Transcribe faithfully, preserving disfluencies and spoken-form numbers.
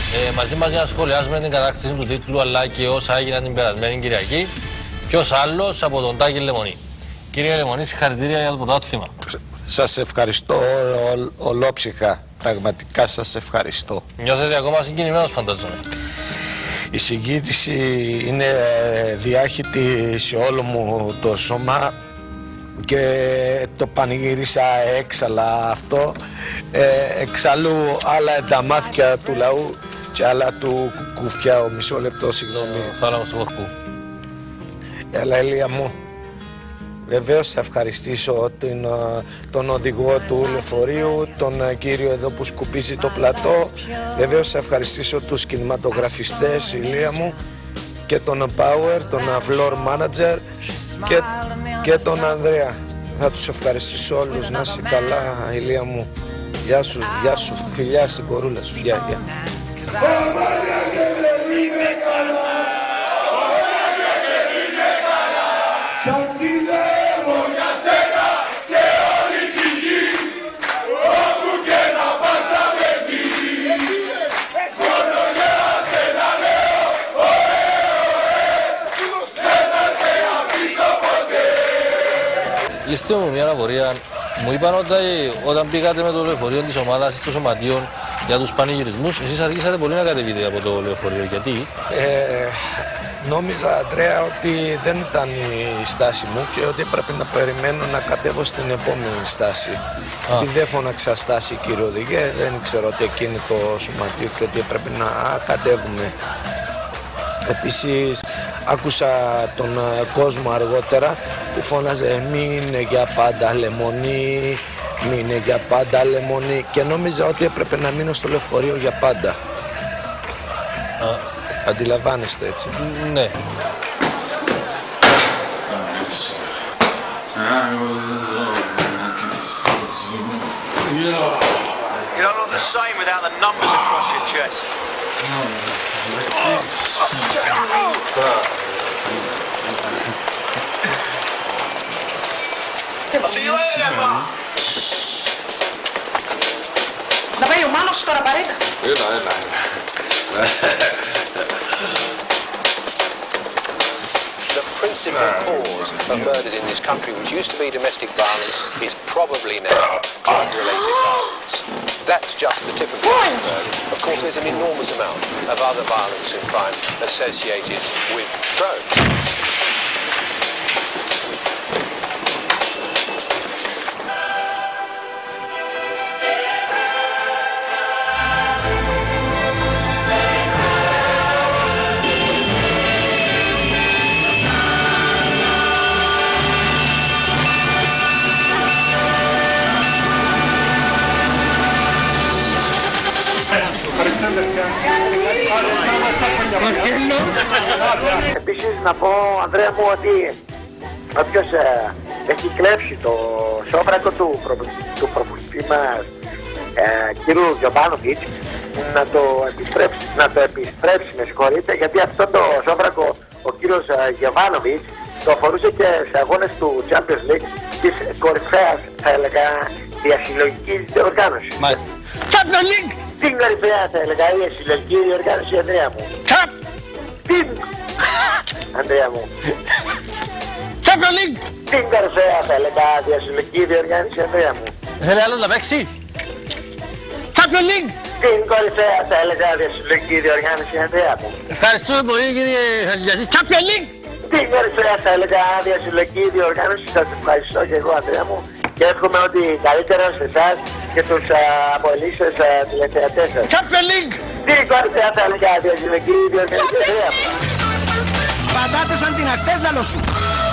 Ε, μαζί μας για να σχολιάσουμε την κατάκτηση του τίτλου αλλά και όσα έγιναν την περασμένη Κυριακή. Ποιος άλλος από τον Τάκη Λεμονή. Κύριε Λεμονή, συγχαρητήρια για το πρωτάθλημα. Σας ευχαριστώ ολόψυχα. Πραγματικά σας ευχαριστώ. Νιώθετε ακόμα συγκινημένος, φανταζόμαι. Η συγκίνηση είναι διάχυτη σε όλο μου το σώμα και το πανηγύρισα έξαλα αυτό. Ε, εξαλλού άλλα τα μάτια του λαού και άλλα του κουκουφιά. Ο μισό λεπτό, συγγνώμη. Θάλαμος του χορκού. Έλα, Ηλία μου. Βεβαίως θα ευχαριστήσω τον, τον οδηγό του λεωφορείου, τον κύριο εδώ που σκουπίζει το πλατό. Βεβαίως θα ευχαριστήσω τους κινηματογραφιστές, Ηλία μου, και τον Power, τον Floor Manager και, και τον Ανδρέα. Θα τους ευχαριστήσω όλους. Να είσαι καλά, Ηλία μου. Γεια σου, γεια σου, φιλιά στην κορούλα σου. Γεια, γεια. Λύστε μου μια αναπορία. Μου είπαν ότι όταν πήγατε με το λεωφορείο της ομάδας στο σωματείο για τους πανηγυρισμούς, εσείς αργήσατε πολύ να κατεβείτε από το λεωφορείο. Γιατί? Ε, νόμιζα, Αντρέα, ότι δεν ήταν η στάση μου και ότι έπρεπε να περιμένω να κατέβω στην επόμενη στάση. Επειδή δεν φώναξα στάση, κύριε οδηγέ, δεν ξέρω ότι εκείνη το σωματείο και ότι έπρεπε να κατέβουμε. Επίσης, άκουσα τον κόσμο αργότερα που φώναζε «Μείνε για πάντα Λεμονή, μείνε για πάντα Λεμονή» και νόμιζα ότι έπρεπε να μείνω στο λεωφορείο για πάντα. Α. Αντιλαμβάνεστε, έτσι? Ναι. You don't look the same without the numbers across your chest. See you later, Ma. Να πάει ο Μάνος τώρα παρέτα. Έλα, έλα, έλα. The principal cause of murders in this country, which used to be domestic violence, is probably now drug-related violence. That's just the tip of the iceberg. Of course, there's an enormous amount of other violence and crime associated with drugs. Επίσης να πω, Ανδρέα μου, ότι όποιος ε, έχει κλέψει το σόβρακο του, προ, του προπουργητή μας ε, κύριου Γιωβάνοβιτς να το επιστρέψει, να το επιστρέψει, με συγχωρείτε, γιατί αυτό το σόβρακο ο κύριος ε, Γιωβάνοβιτς το αφορούσε και σε αγώνες του Champions League της κορυφαίας, θα έλεγα, διασυλλογικής διοργάνωσης. Μάλιστα. Champions League! Την κορυφαία, θα έλεγα, διασυλλογική διοργάνωση, Ανδρέα μου. Τσαπ! Την! Ανδρέα μου. Champions League! Την κορυφαία, θα έλεγα, διασυλλογική διοργάνωση, Ανδρέα μου. Θέλει άλλο να παίξει? Champions League! Την κορυφαία, θα έλεγα, διασυλλογική διοργάνωση, Ανδρέα μου. Ευχαριστούμε πολύ, κύριε Χατζηγιαζή. Champions League! Την κορυφαία, θα έλεγα, διασυλλογική διοργάνωση. Σας ευχαριστώ και εγώ, Ανδρέα μου. Και εύχομαι ότι καλύτερα σε εσάς και τους απολύσεις τηλεθεατές σας. Champions League! Την κορυφαία, θα έλεγα, διασυλλογική διοργάνωση, Ανδρέα μου. Πατάτε σαν την ακτέδαλο σου.